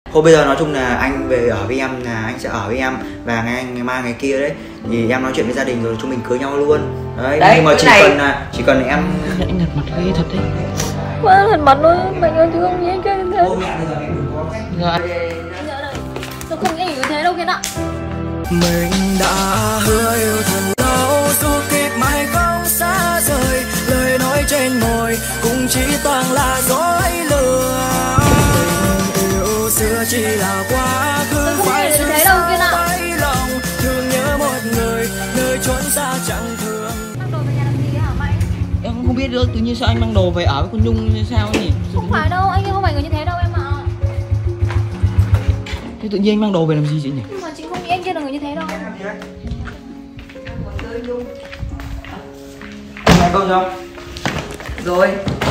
Thôi bây giờ nói chung là anh về ở với em, là anh sẽ ở với em và ngày mai ngày kia đấy thì em nói chuyện với gia đình rồi chúng mình cưới nhau luôn đấy. Nhưng mà chỉ cần em anh lật mặt ghê thật đấy. Quá lật mặt luôn, mình ơi chứ không nghĩ cái thế. Ô mẹ bây giờ em đừng có cách. Tôi không nghĩ như thế đâu Kiên ạ. Mình đã hứa yêu thật lâu, dù kịp mai không xa rời, lời nói trên môi cũng chỉ toàn là dối lừa. Tình yêu xưa chỉ là quá khứ, phải như thế đâu Kiên ạ. lòng thương nhớ một người nơi chốn xa chẳng thương. Mang đồ về nhà làm gì hả mày? Em cũng không biết được, tự nhiên sao anh mang đồ về ở với con Nhung như sao nhỉ? Không phải đâu, anh không phải người như thế đâu em ạ. Thế tự nhiên anh mang đồ về làm gì chị nhỉ? Nhưng mà chị không nghĩ anh kia là người như thế đâu. Em công không? Rồi.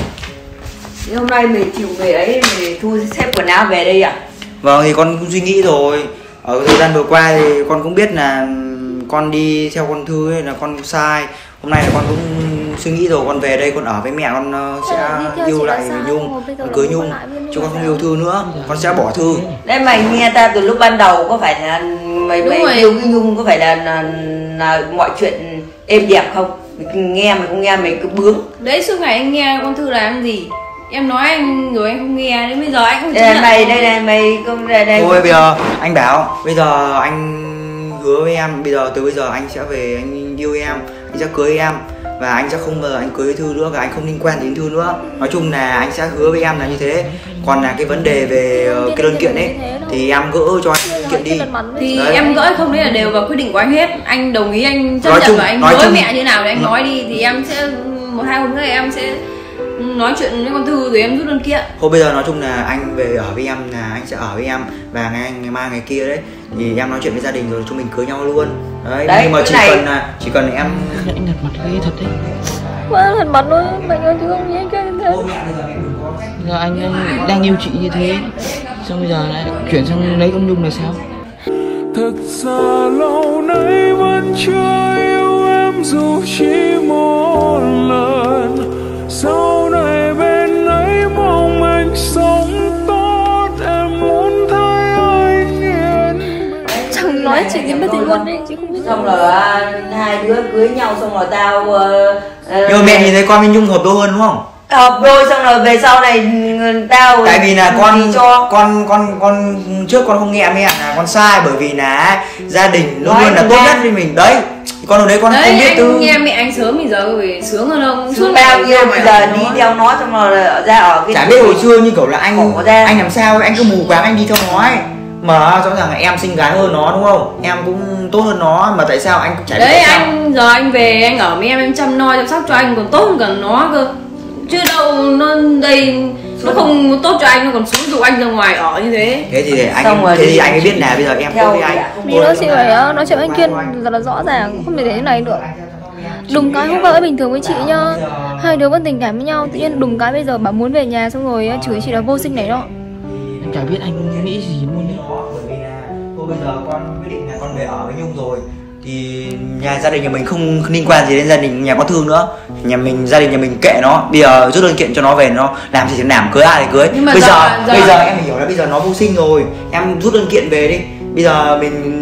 Thế hôm nay mình chịu về ấy, mình thu xếp quần áo về đây à? Vâng thì con cũng suy nghĩ rồi. Ở thời gian vừa qua thì con cũng biết là con đi theo con Thư ấy là con sai. Hôm nay là con cũng suy nghĩ rồi, con về đây con ở với mẹ, con sẽ yêu lại Nhung, con cưới Nhung, chứ con không yêu Thư nữa, con sẽ bỏ Thư. Đấy mày nghe ta từ lúc ban đầu có phải là mày yêu cái Nhung có phải là mọi chuyện êm đẹp không? Mày nghe mày không nghe mày cứ bướng. Đấy suốt ngày anh nghe con Thư làm gì? Em nói anh rồi anh không nghe, đến bây giờ anh không chấp nhận. Đây này mày không đây. Thôi bây giờ anh bảo bây giờ anh hứa với em, bây giờ từ bây giờ anh sẽ về anh yêu em, anh sẽ cưới em và anh sẽ không bao giờ anh cưới Thư nữa và anh không liên quan đến Thư nữa. Nói chung là anh sẽ hứa với em là như thế. Còn là cái vấn đề về cái đơn kiện ấy thì em gỡ cho anh đơn kiện đi. Thì đấy. Em gỡ không đấy là đều vào quyết định của anh hết. Anh đồng ý anh chấp nhận và anh với mẹ như nào thì anh nói đi, thì em sẽ một hai hôm nữa em sẽ nói chuyện với con Thư rồi em rút đơn kiện. Thôi bây giờ nói chung là anh về ở với em, là anh sẽ ở với em và ngày mai ngày kia đấy thì em nói chuyện với gia đình rồi chúng mình cưới nhau luôn đấy. Nhưng mà chỉ cần em anh lật mặt ghê thật đấy. Quá lật mặt luôn, mình ơi chứ không nghĩ cái thế. Ô mẹ bây giờ em đừng có cách. Giờ anh đang yêu chị như thế, xong bây giờ lại chuyển sang lấy con Nhung là sao? Thật ra lâu nay vẫn chưa yêu em dù chỉ một lần. Sau này bên ấy mong anh sống tốt, em muốn thấy anh yên. Chẳng nói chị đến bây giờ luôn đấy, chị không biết. Xong rồi hai đứa cưới nhau xong rồi tao nhưng mà mẹ nhìn thấy con với Nhung hợp đôi hơn đúng không? Hợp đôi, xong rồi về sau này tao tại vì là con trước con không nghe mẹ là con sai, bởi vì là gia đình luôn luôn là tốt nhất với mình đấy. Con ở đấy con không biết Tư. Nghe mẹ anh sớm bây giờ phải sướng hơn không? Sướng bao nhiêu bây giờ đi theo nó xong rồi ra ở cái. Chả biết hồi xưa như kiểu là anh làm sao anh cứ mù quáng anh đi theo nó ấy. Mà rõ ràng là em xinh gái hơn nó đúng không? Em cũng tốt hơn nó mà tại sao anh chả biết. Đấy anh giờ anh về anh ở với em chăm lo chăm sóc cho anh còn tốt hơn cả nó cơ. Chứ đâu nó đây nó không tốt cho anh, nó còn xúi giục anh ra ngoài ở như thế. Thế thì để anh anh mới biết là bây giờ em tốt với anh. Vì nó chị phải nói chuyện với anh Kiên rất là rõ ràng, không thể để thế này được. Đùng cái không phải bình thường với chị nhá, hai đứa vẫn tình cảm với nhau, tự nhiên đùng cái bây giờ bảo muốn về nhà xong rồi chửi chị là vô sinh này đó. Em chả biết anh nghĩ gì luôn đấy. Bởi vì là thôi bây giờ con quyết định là con về ở với Nhung rồi thì gia đình nhà mình không liên quan gì đến gia đình nhà con Thương nữa. Gia đình nhà mình kệ nó, bây giờ rút đơn kiện cho nó về, nó làm gì thì làm, cưới ai thì cưới. Bây giờ em phải hiểu là bây giờ nó vô sinh rồi, em rút đơn kiện về đi. Bây giờ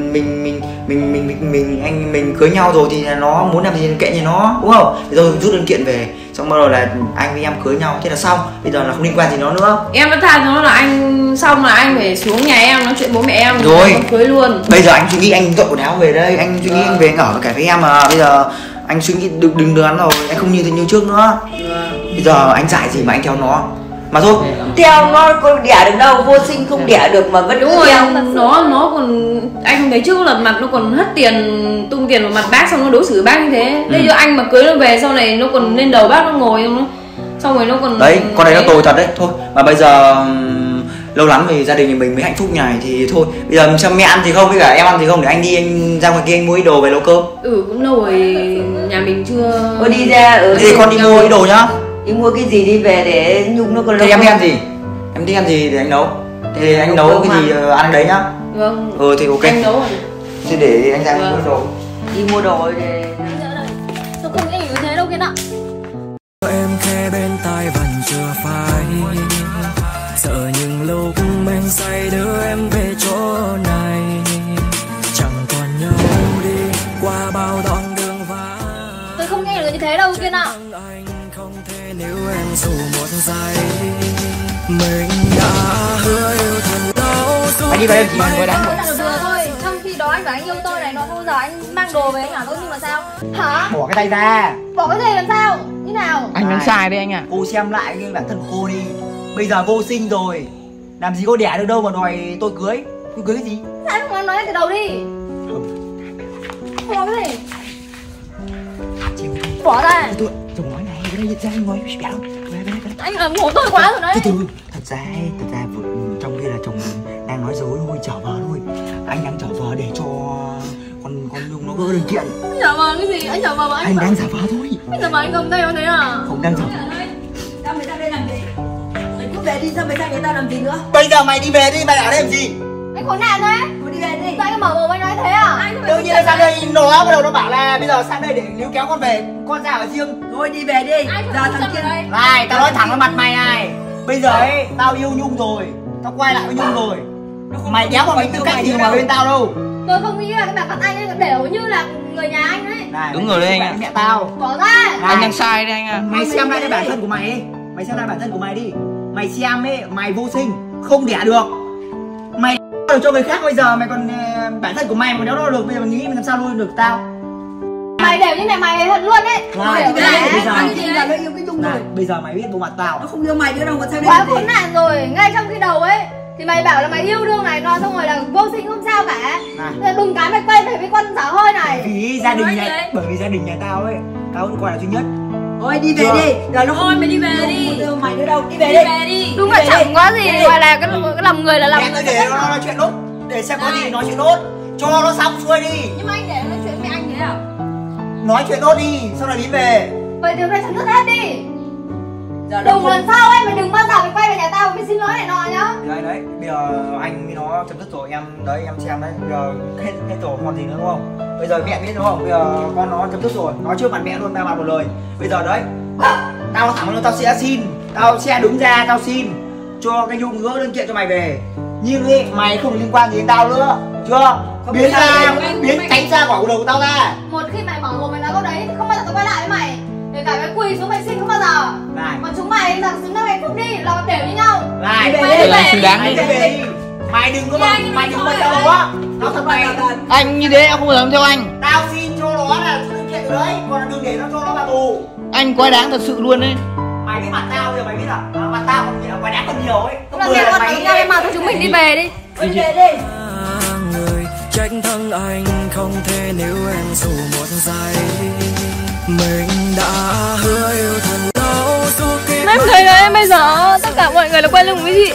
mình cưới nhau rồi thì nó muốn làm gì kệ như nó đúng không? Rồi rút đơn kiện về xong bắt đầu là anh với em cưới nhau, thế là xong, bây giờ là không liên quan gì nó nữa. Em đã tha cho nó là anh xong là anh phải xuống nhà em nói chuyện bố mẹ em rồi cưới luôn. Bây giờ anh suy nghĩ anh dọn quần áo về đây, anh suy nghĩ anh về anh ở cả với em mà. Bây giờ anh suy nghĩ đừng đoán rồi, anh không như trước nữa. Bây giờ anh dạy gì mà anh theo nó mà thôi. Theo nó có đẻ được đâu, vô sinh không đẻ được mà vẫn đúng rồi. Nó còn anh không thấy trước lần mặt nó còn hất tiền tung tiền vào mặt bác xong nó đối xử bác như thế. Bây giờ anh mà cưới nó về sau này nó còn lên đầu bác nó ngồi xong rồi nó còn đấy, con này nó tồi thật đấy. Thôi mà bây giờ lâu lắm thì gia đình nhà mình mới hạnh phúc này thì thôi bây giờ mình xem mẹ ăn gì không với cả em ăn gì không để anh đi anh ra ngoài kia anh mua ít đồ về nấu cơm. Cũng lâu rồi nhà mình chưa đi ra thì con đi mua ít đồ nhá. Đi mua cái gì đi về để Nhung nó còn. Thế em thích ăn gì? Em thích ăn gì để anh nấu? Thì anh nấu cái gì ăn đấy nhá. Vâng. Thì ok. Anh nấu rồi. Thế để anh ra mua đồ. Đi mua đồ để. Tôi không nghĩ như thế đâu Kiên ạ. Em khe bên tai vẫn chưa phai, sợ những lúc men say đưa em về chỗ này, chẳng còn nhau đi qua bao đoạn đường vắng. Tôi không nghe được như thế đâu Kiên ạ. Anh không thể nếu em dù một giây, mình đã hứa yêu thật lâu. Anh đi về chị. Tôi là được vừa thôi. Trong khi đó anh bảo anh yêu tôi này, nó không bao giờ anh mang đồ về anh bảo tôi nhưng mà sao? Hả? Bỏ cái tay ra. Bỏ cái gì làm sao? Như nào? Anh đang sai đấy anh ạ. Cô xem lại cái bản thân cô đi. Bây giờ vô sinh rồi, làm gì có đẻ được đâu mà đòi tôi cưới. Tôi cưới cái gì? Sao anh không nói từ đầu đi? Không nói cái gì? Bỏ ra. Tôi nói này, cái này ra anh nói béo. Anh làm ngủ tôi quá rồi đấy. Từ từ, thật ra trong kia là chồng đang nói dối thôi, chở vợ thôi. Anh đang chở vợ để cho con Nhung nó gỡ đơn kiện. Chở vợ cái gì? Anh chở vợ mà Anh đang giả vờ thôi. Anh chở vợ anh cầm tay vào thế à? Không đang giả vờ. Sao mày ra đây làm gì? Mày cứ về đi, sao mày ra người ta làm gì nữa? Bây giờ mày đi về đi, mày ở đây làm gì? Anh khốn nạn đấy. Mày đi về đi. Sao anh mở mồm anh nói thế à? Đương nhiên là sang đây nó bắt đầu nó bảo là bây giờ sang đây để níu kéo con về, con ra ở riêng. Thôi đi về đi. Giờ thằng kia Này, tao nói thẳng vào mặt mày này. Bây giờ ấy, tao yêu Nhung rồi, tao quay lại với Nhung rồi. Mày đéo mà mày tư cách gì mà bên tao đâu. Tôi không nghĩ là cái bản thân anh đều như là người nhà anh đấy. Này, Đúng rồi đấy anh ạ. mẹ tao. Bỏ ra. Anh đang sai đấy anh ạ. Mày xem lại cái bản thân của mày ấy. Mày xem lại bản thân của mày đi. Mày xem ấy, mày vô sinh, không đẻ được. Mày được cho người khác, bây giờ mày còn bản thân của mày mà đéo đo được, bây giờ mày nghĩ mày làm sao nuôi được tao? Mày đều như này mày thật luôn đấy. Này, bây giờ nó yêu cái Nhung rồi. bây giờ mày biết bộ mặt tao. Nó không yêu mày nữa đâu, còn sao đây Quá làm gì? khốn nạn rồi. Ngay trong khi đầu ấy thì mày bảo là mày yêu đương này nọ, xong rồi là vô sinh không sao cả. Rồi đùng cái mày quay về với con dở hơi này. Vì gia đình nhà, bởi vì gia đình nhà tao ấy, tao vẫn coi là duy nhất. Thôi đi về đi. Giờ nó Thôi mày đi về không đi. yêu mày nữa đâu. Đi về Đi đi. về đi. Đúng là chẳng quá gì gọi là cái lòng người là lòng Mẹ người. tôi để nó nói chuyện nốt, để xem có gì nói chuyện nốt, cho nó xong xuôi đi. Nhưng mà anh để nói chuyện với anh thế à? Nói chuyện nốt đi, sau này đi về. Vậy thì hôm nay chấm dứt hết đi. Giờ nó Đừng lần sau ấy, mày đừng bao giờ mày quay về nhà tao mày xin lỗi này nọ nhá. Đấy, bây giờ anh với nó chấm dứt rồi, em đấy em xem đấy, bây giờ hết rồi còn gì nữa đúng không? Bây giờ mẹ biết đúng không? Bây giờ con nó chấm dứt rồi, nói trước mặt mẹ luôn, ba mặt một lời. Bây giờ đấy, tao thẳng luôn, tao sẽ đứng ra, tao xin cho cái Nhung gỡ đơn kiện cho mày về. Nhưng ấy, mày không liên quan gì đến tao nữa, chưa? Biến ra, biến tránh ra khỏi cuộc đời của tao ra. Một khi mày mở mồm mày nói câu đấy thì không bao giờ tao quay lại với mày. Kể cả mày quỳ xuống mày xin không bao giờ. Này, Còn chúng mày giờ xứng đáng hạnh phúc đi, là đều như nhau. này, Đây là xứng đáng mày đấy. đi về đi. Mày đừng có mày đừng có theo nó. Nó thật mày. Anh như thế em không bao giờ làm theo anh. Tao xin cho nó là đơn kiện đấy, còn đừng để nó cho nó vào tù. Anh quá đáng thật sự luôn đấy. Mày biết mặt tao giờ mày biết à? Mặt tao còn nhiều, quá đáng còn nhiều ấy. Cũng là mẹ con đánh nhau em mà thôi chúng mình đi về đi. đi về đi. Người trách thân anh không thể nếu em dù một giây, mình đã hứa yêu thật lâu dù Em thấy đấy, bây giờ tất cả mọi người là quay lưng với chị.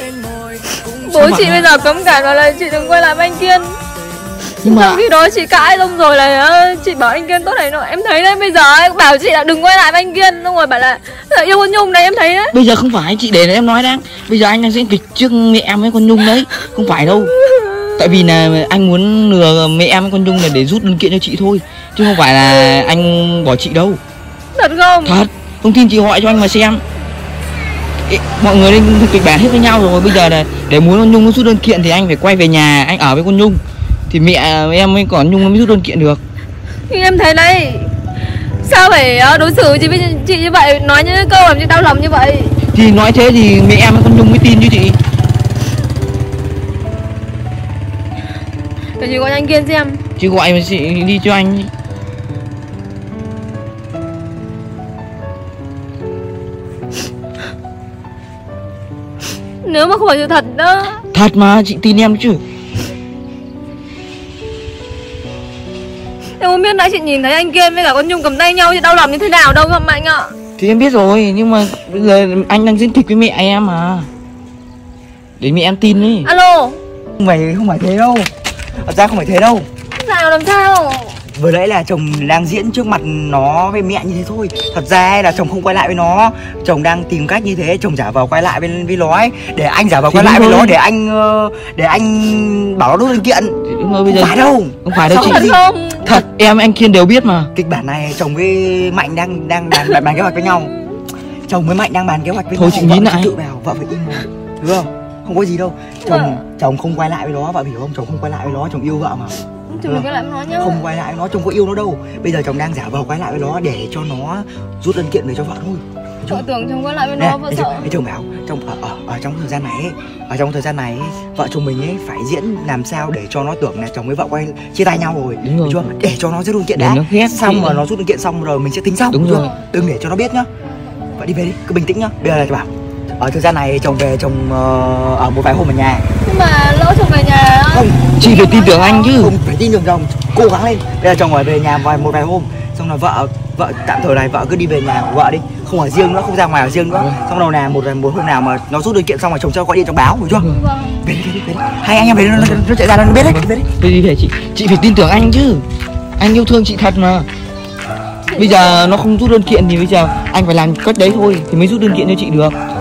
Bố chị bây giờ cấm cản vào là chị đừng quay lại với anh Kiên. Nhưng mà Trong khi đó chị cãi xong rồi là chị bảo anh Kiên tốt này nọ. Em thấy đấy, bây giờ ấy, bảo chị là đừng quay lại với anh Kiên, xong rồi bảo là yêu con Nhung đấy, em thấy đấy. bây giờ không phải chị để em nói đang. Bây giờ anh đang diễn kịch trước mẹ em với con Nhung đấy, không phải đâu. Tại vì là anh muốn lừa mẹ em với con Nhung là để rút đơn kiện cho chị thôi, chứ không phải là anh bỏ chị đâu. Thật không? Thật, thông tin chị gọi cho anh mà xem. Mọi người lên kịch bản hết với nhau rồi, bây giờ là để muốn con Nhung nó rút đơn kiện thì anh phải quay về nhà anh ở với con Nhung, thì mẹ em với con Nhung nó mới rút đơn kiện được. Nhưng em thấy đấy, sao phải đối xử chị như vậy, nói những câu làm chị đau lòng như vậy. Thì nói thế thì mẹ em với con Nhung mới tin chứ chị. Để chị gọi cho anh Kiên xem. Chị gọi mà chị đi cho anh. Nếu mà không phải sự thật đó. Thật mà, chị tin em chứ. Em không biết nãy chị nhìn thấy anh Kiên với cả con Nhung cầm tay nhau, chị đau lòng như thế nào đâu không anh ạ. Thì em biết rồi, nhưng mà bây giờ anh đang diễn kịch với mẹ em mà, để mẹ em tin đi. Alo. Không phải thế đâu. Thật ra không phải thế đâu. Sao làm sao? Vừa nãy là chồng đang diễn trước mặt nó với mẹ như thế thôi. Thật ra là chồng không quay lại với nó. Chồng đang tìm cách như thế, chồng giả vờ quay lại với nó ấy, để anh giả vờ quay lại với nó, để anh bảo nó rút đơn kiện. Đúng rồi, bây giờ Không phải đâu. Không phải đâu chị. Thật không? Thật, em anh Kiên đều biết mà. Kịch bản này chồng với Mạnh đang bàn kế hoạch với nhau. Chồng với Mạnh đang bàn kế hoạch với Thôi nhau. chị nghĩ vợ lại. tự vào, vợ phải im rồi. Đúng không? không có gì đâu. Chồng không quay lại với nó, vợ hiểu không? Chồng không quay lại với nó, chồng yêu vợ mà. Chồng đừng quay lại với nó nhá. Không quay lại với nó, chồng có yêu nó đâu. Bây giờ chồng đang giả vờ quay lại với nó để cho nó rút đơn kiện về cho vợ thôi. Vợ tưởng chồng quay lại với nó, vợ sợ. Chồng bảo ở trong thời gian này vợ chồng mình ấy phải diễn làm sao để cho nó tưởng là chồng với vợ chia tay nhau rồi. Đúng rồi. Chưa? Để cho nó rút đơn kiện đã. Xong mà nó rút đơn kiện xong rồi mình sẽ tính xong. Đúng rồi. Đừng để cho nó biết nhá. Vợ đi về đi, cứ bình tĩnh nhá. Bây giờ là bảo ở thời gian này chồng về chồng ở một vài hôm ở nhà. Nhưng mà lỡ chồng về nhà không, chị phải tin tưởng anh chứ. Không phải tin tưởng chồng, cố gắng lên. Bây giờ chồng ở về nhà một vài hôm, xong là vợ tạm thời này vợ cứ đi về nhà của vợ đi, không ở riêng nữa, không ra ngoài ở riêng nữa. Xong đầu nào một hôm nào mà nó rút đơn kiện xong rồi chồng cho gọi điện cho báo, hiểu chưa? Về đi. Hai anh em về nó chạy ra nó biết đấy. Về đi. Chị phải tin tưởng anh chứ. Anh yêu thương chị thật mà. Bây giờ nó không rút đơn kiện thì bây giờ anh phải làm cách đấy thôi thì mới rút đơn kiện cho chị được.